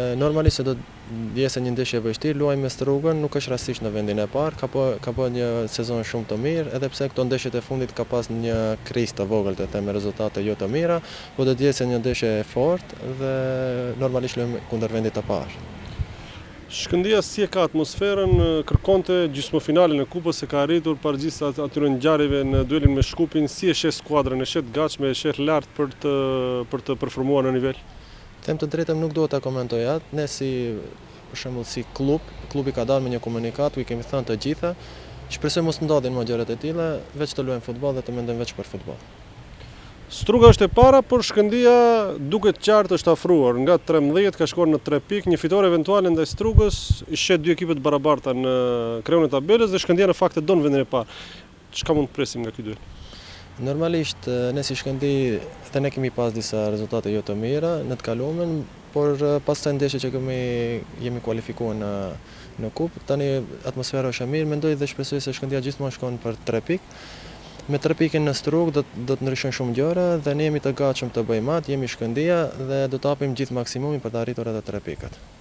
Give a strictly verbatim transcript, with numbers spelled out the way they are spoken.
normalisht se do të jesë një ndeshje e vështirë, luajmë me Strugën, nuk është rastisht në vendin e parë, ka bë ka bë një sezon shumë të mirë, edhe pse këto ndeshjet e fundit ka pas një krizë të vogël të them me rezultate jo të mira, po do të jetë një ndeshje e fortë dhe normalisht luajmë kundër vendit të parë. Shkëndija si e ka atmosferën, kërkonte gjysmëfinalen e kupës e ka arritur përgjithësi atyre ngjarjeve në duelin me Shkupin, si e sheh skuadrën, e sheh gatshme, e sheh lart për të për të përformuar në nivel. Them të drejtën nuk duhet ta komentoj atë, ne si për shembull si klub, klubi ka dalë me një komunikat ku i kemi thënë të gjitha, shpresoj mos ndodhin më gjëra të tilla, veç të luajmë futboll dhe të mendojmë veç për futboll. Struga është e para, por Shkëndija duket qartë është afruar. Nga trembëdhjetë ka shkuar në tre pikë, një fitore eventuale ndaj Strugës, i shet dy ekipet barabarta në kreun e tabelës dhe Shkëndija në fakt e don vendin e parë. Çka mund të presim nga ky duel? Normalisht ne si Shkëndi edhe ne kemi pas disa rezultate jo të mira në të kaluarën, por pas kësaj ndeshje që kemi jemi kualifikuar në në kupë, tani atmosfera është e mirë, mendoj dhe shpresoj se Shkëndija gjithmonë shkon për tre pikë. Me tre pikë në Strugë do, do të ndryshojnë shumë gjëra dhe ne jemi të gatshëm të bëjmë atë, jemi Shkëndija dhe do të japim gjithë maksimumin për të arritur edhe tre pikët.